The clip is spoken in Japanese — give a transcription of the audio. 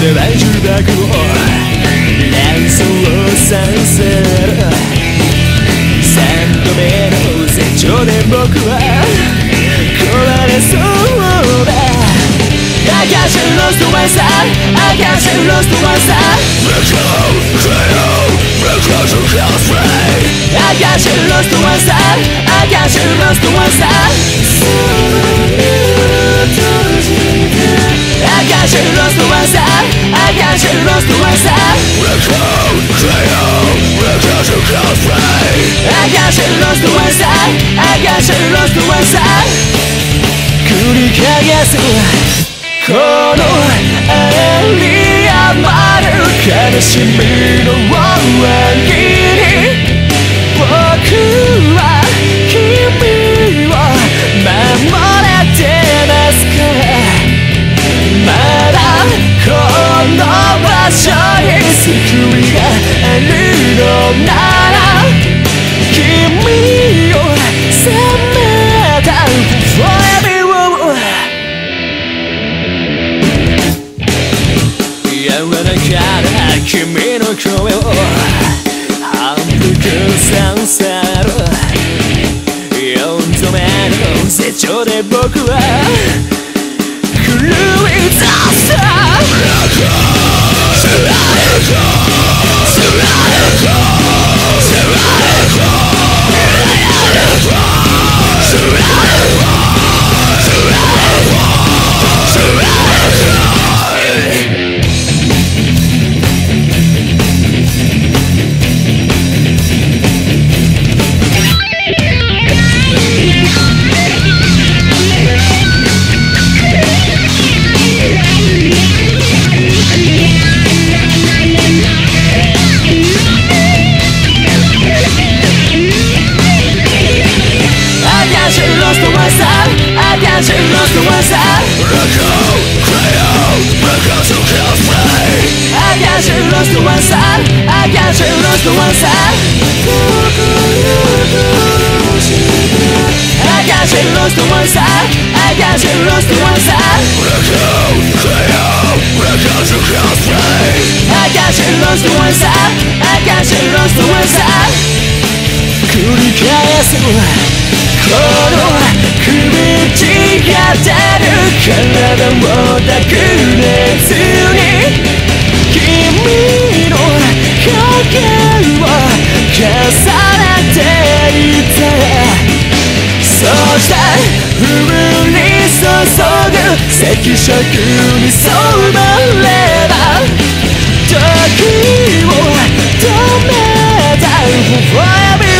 では呪縛を乱想させる3度目の成長で僕は壊れそうだ I got you lost to one side I got you lost to one side Let's go, let's go to close play I got you lost to one side I got you lost to one side I got you lost to one side I got you lost to one side Let's go, let's go to close play I got you lost to one side I got you lost to one side 繰り返すこのあり余る悲しみの終わりに僕は君を守れてますかまだこの場所に救いがあるのなら君を責めた Forever君の声を反復させる4度目の成長で僕は狂い出した繰り返すこの首ちが出る体を抱く熱に君の影を重ねていてそして降り注ぐ赤色に染まれば時を止めた Forever